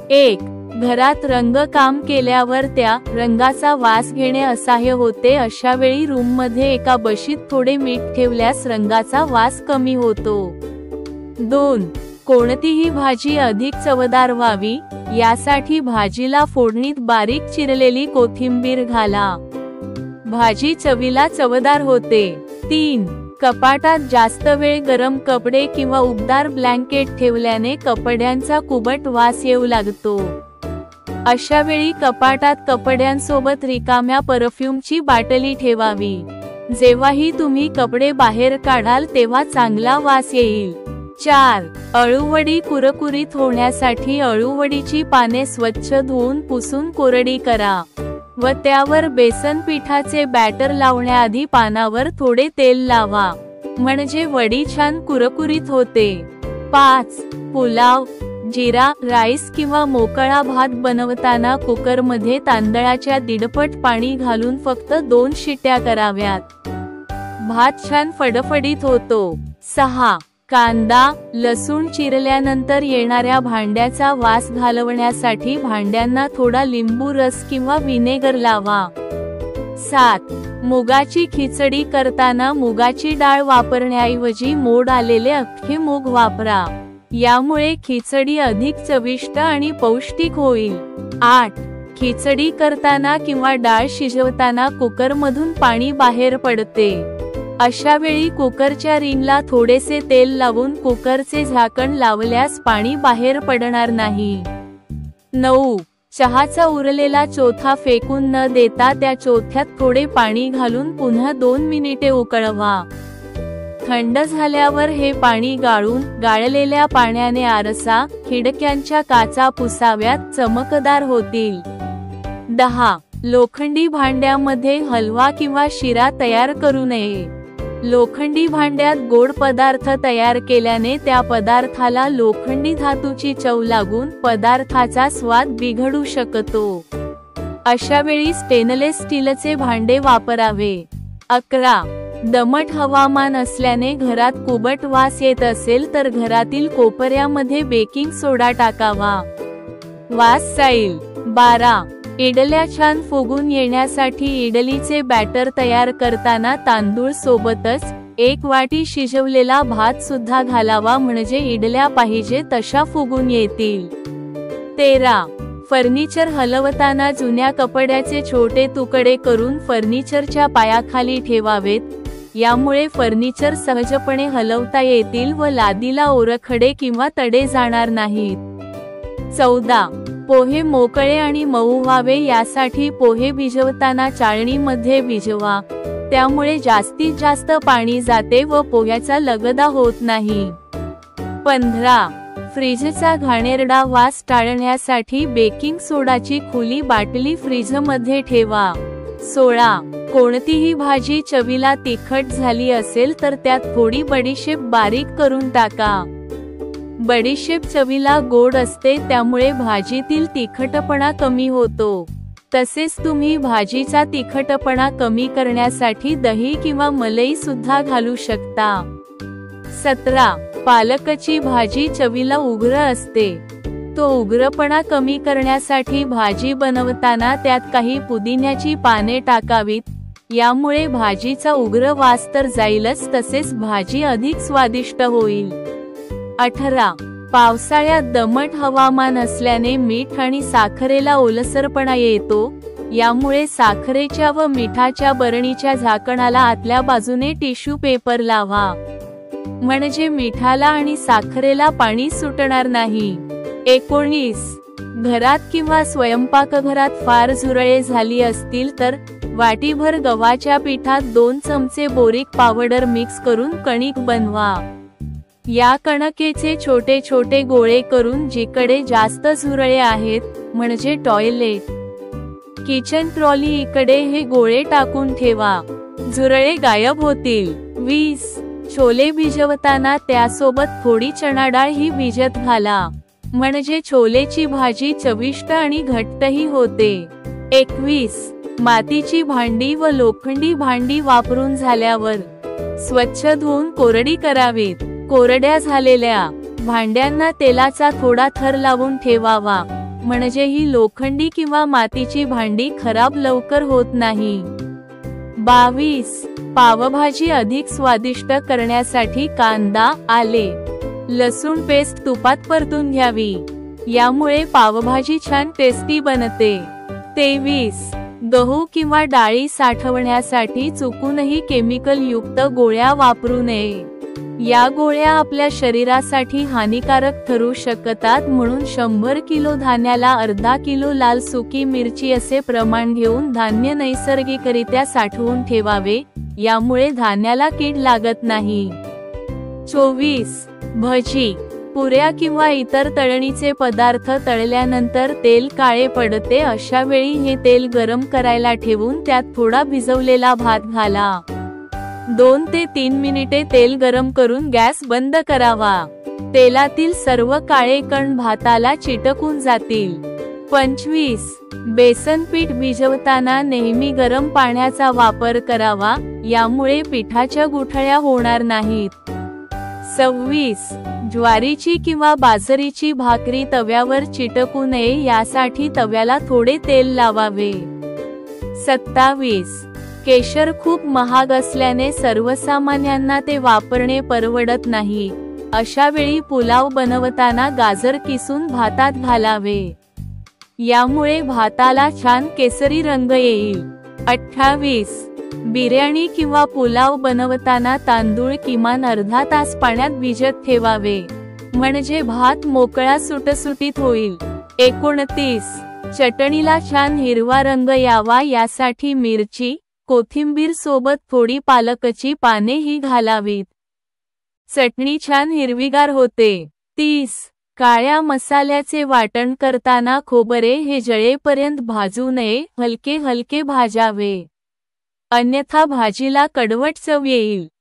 1. घरात रंगकाम केल्यावर त्या रंगाचा वास घेणे असह्य होते, अशा वेळी रूममध्ये एका बशीत थोडे मीठ ठेवल्यास रंगाचा वास कमी होतो. 2. कोणतीही भाजी अधिक चवदार व्हावी यासाठी भाजीला फोडणीत बारीक चिरलेली कोथिंबीर घाला. भाजी चवीला चवदार होते. 3. कपाटात जास्त वेळ गरम कपडे किंवा उबदार ब्लँकेट ठेवल्याने कपड्यांचा कुबट वास येऊ लागतो. अशा वेळी कपाटात कपड्यांसोबत रिकाम्या परफ्यूमची बाटली ठेवावी. जेव्हाही तुम्ही कपडे बाहेर काढाल तेव्हा चांगला वास येईल. 4. अळूवडी कुरकुरीत होण्यासाठी अळूवडीची पाने स्वच्छ धुवून पुसून कोरडी करा व त्यावर बेसन पिठाचे बॅटर लावण्याआधी पानावर थोडे तेल लावा, म्हणजे वडी छान कुरकुरीत होते. 5. पुलाव, जिरा राईस किंवा मोकळा भात बनवताना कुकरमध्ये तांदळाच्या दीडपट पाणी घालून फक्त 2 शिट्या कराव्यात. भात छान फडफडीत होतो. 6. कांदा, लसूण चिरल्यानंतर येणाऱ्या भांड्याचा वास घालवण्यासाठी भांड्यांना थोडा लिंबू रस किंवा व्हिनेगर लावा. 7. मुगाची खिचडी करताना मुगाची डाळ वापरण्याऐवजी मोड आलेले अख्खे मूग वापरा. यामुळे खिचडी अधिक चविष्ट आणि पौष्टिक होईल. 8. खिचडी करताना किंवा डाळ शिजवताना कुकरमधून पाणी बाहेर पडते. अशा वेळी कुकरच्या रिंगला थोडेसे तेल लावून कुकरचे झाकण लावल्यास पाणी बाहेर पडणार नाही. 9. चहाचा उरलेला चोथा फेकून न देता त्या चोथ्यात थोडे पाणी घालून पुन्हा 2 मिनिटे उकळवा. थंड झाल्यावर हे पाणी गाळून गाळलेल्या पाण्याने आरसा, खिडक्यांच्या काचा पुसाव्यात, चमकदार होतील. 10. लोखंडी भांड्यामध्ये हलवा किंवा शिरा तयार करू नये. लोखंडी भांड्यात गोड पदार्थ तयार केल्याने त्या पदार्थाला लोखंडी धातूची चव लागून पदार्थाचा स्वाद बिघडू शकतो. अशा वेळी स्टेनलेस स्टीलचे भांडे वापरावे. 11. दमट हवामान असल्याने घरात कुबट वास येत असेल तर घरातील कोपऱ्यामध्ये बेकिंग सोडा टाकावा, वास जाईल. 12. इडल्या छान फुगून येण्यासाठी इडलीचे बॅटर तयार करताना तांदूळ सोबतच 1 वाटी शिजवलेला भात सुद्धा घालावा, म्हणजे इडल्या पाहिजे तशा फुगून येतील. 13. फर्निचर हलवताना जुन्या कपड्याचे छोटे तुकडे करून फर्निचरच्या पायाखाली ठेवावेत. यामुळे फर्निचर सहजपणे हलवता येतील व लादीला ओरखडे किंवा तडे जाणार नाहीत. 14. पोहे मोकळे आणि मऊ व्हावे यासाठी पोहे भिजवताना चाळणीमध्ये भिजवा, त्यामुळे जास्तीत जास्त पाणी जाते व पोह्याचा लगदा होत नाही. 15. फ्रीजचा घाणेरडा वास टाळण्यासाठी बेकिंग सोडाची खुली बाटली फ्रीजमध्ये ठेवा. 16. कोणतीही भाजी चवीला तिखट झाली असेल तर त्यात थोडी बडीशेप बारीक करून टाका. बडीशेप चवीला गोड असते, त्यामुळे भाजीतील तिखटपणा कमी होतो. तसेच तुम्ही भाजीचा तिखटपणा कमी करण्यासाठी दही किंवा मलई सुद्धा घालू शकता. 17. पालकची भाजी चवीला उग्र असते. तो उग्रपणा कमी करण्यासाठी भाजी बनवताना त्यात काही पुदिन्याची पाने टाकावीत. यामुळे भाजीचा उग्र वास तर जाईलच, तसेच भाजी अधिक स्वादिष्ट होईल. 18. पावसाळ्यात दमट हवामान असल्याने मीठ आणि साखरेला ओलसरपणा येतो. यामुळे साखरेच्या व मिठाच्या बरणीच्या झाकणाला आतल्या बाजूने टिश्यू पेपर लावा, म्हणजे मिठाला आणि साखरेला पाणी सुटणार नाही. 19. घरात किंवा स्वयंपाकघरात फार झुरळे झाली असतील तर वाटीभर गव्हाच्या पिठात 2 चमचे बोरिक पावडर मिक्स करून कणिक बनवा. या कणकेचे छोटे छोटे गोळे करून जिकडे जास्त झुरळे आहेत, म्हणजे टॉयलेट, किचन ट्रॉली इकडे हे गोळे टाकून ठेवा, झुरळे गायब होतील. 20. छोले भिजवताना त्यासोबत थोडी चणा डाळ ही भिजत घाला, म्हणजे छोलेची भाजी चविष्ट आणि घट्टही होते. 21. मातीची भांडी व लोखंडी भांडी वापरून झाल्यावर स्वच्छ धुवून कोरडी करावीत. कोरड्या झालेल्या भांड्यांना तेलाचा थोडा थर लावून ठेवावा, म्हणजे ही लोखंडी किंवा मातीची भांडी खराब लवकर होत नाही. 22. पावभाजी अधिक स्वादिष्ट करण्यासाठी कांदा, आले, लसूण पेस्ट तुपात परतून घ्यावी. यामुळे पावभाजी छान टेस्टी बनते. 23. गहू किंवा डाळी साठवण्यासाठी चुकूनही केमिकल युक्त गोळ्या वापरू नये. या गोळ्या आपल्या शरीरासाठी हानिकारक ठरू शकतात. म्हणून 100 किलो धान्याला अर्धा किलो लाल सुकी मिरची असे प्रमाण घेऊन धान्य नैसर्गिकरित्या साठवून ठेवावे. यामुळे धान्याला कीड लागत नाही. 24. भजी, पुऱ्या किंवा इतर तळणीचे पदार्थ तळल्यानंतर तेल काळे पडते. अशा वेळी हे तेल गरम करायला ठेवून त्यात थोडा भिजवलेला भात घाला. 2 ते 3 मिनिटे तेल गरम करून गॅस बंद करावा. तेलातील सर्व काळे कण भाताला चिटकून जातील. 25. बेसन पीठ भिजवताना नेहमी गरम पाण्याचा वापर करावा. यामुळे पिठाच्या गुठळ्या होणार नाहीत. 26. ज्वारीची किंवा बाजरीची भाकरी तव्यावर चिटकू नये यासाठी तव्याला थोडे तेल लावावे. 27. केशर खूप महाग असल्याने सर्वसामान्यांना ते वापरणे परवडत नाही. अशा वेळी पुलाव बनवताना गाजर किसून भातात घालावे. यामुळे भाताला छान केसरी रंग येईल. 28. बिर्याणी किंवा पुलाव बनवताना तांदूळ किमान अर्धा तास पाण्यात भिजत ठेवावे. म्हणजे भात मोकळा सुटसुटीत होईल. 29. चटणीला छान हिरवा रंग यावा यासाठी मिरची, कोथिंबीर सोबत थोडी पालकची पाने ही घालावीत. चटणी छान हिरवीगार होते. 30. काळ्या मसाल्याचे वाटण करताना खोबरे हे जळेपर्यंत भाजू नये, हलके हलके भाजावे. अन्यथा भाजीला कडवट चव येईल.